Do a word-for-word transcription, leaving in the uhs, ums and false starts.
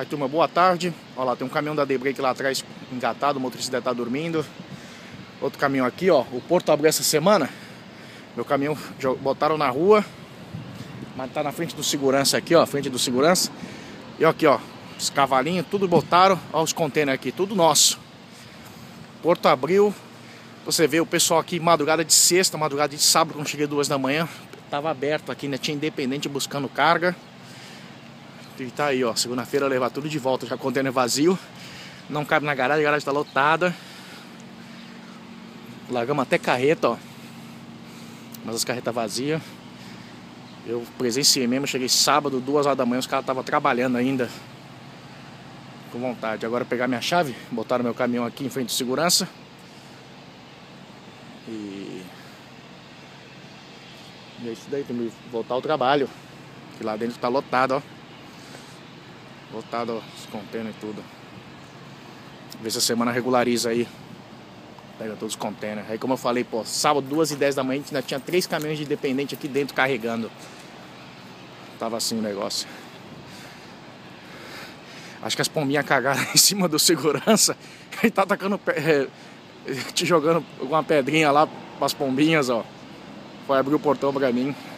Aí, turma, boa tarde. Olha lá, tem um caminhão da Debrake lá atrás engatado, o motorista deve estar dormindo. Outro caminhão aqui, ó. O porto abriu essa semana. Meu caminhão botaram na rua, mas tá na frente do segurança aqui, ó. Frente do segurança. E aqui, ó. Os cavalinhos, tudo botaram. Ó, os containers aqui, tudo nosso. Porto abriu. Você vê o pessoal aqui, madrugada de sexta, madrugada de sábado, quando cheguei duas da manhã, tava aberto aqui, né? Tinha Independente buscando carga. E tá aí, ó. Segunda-feira levar tudo de volta, já container vazio. Não cabe na garagem, a garagem tá lotada. Largamos até carreta, ó. Mas as carretas vazias. Eu presenciei mesmo, cheguei sábado, duas horas da manhã, os caras estavam trabalhando ainda. Com vontade. Agora pegar minha chave, botaram meu caminhão aqui em frente de segurança. E... e é isso daí, tem que voltar ao trabalho. Que lá dentro tá lotado, ó. Lotado, ó, os containers e tudo. Ver se a semana regulariza aí. Pega todos os containers. Aí, como eu falei, pô, sábado, duas e dez da manhã, a gente ainda tinha três caminhões de Independente aqui dentro carregando. Tava assim o negócio. Acho que as pombinhas cagaram em cima do segurança. Ele tá atacando, é, te jogando uma pedrinha lá pras pombinhas, ó. Foi abrir o portão pra mim.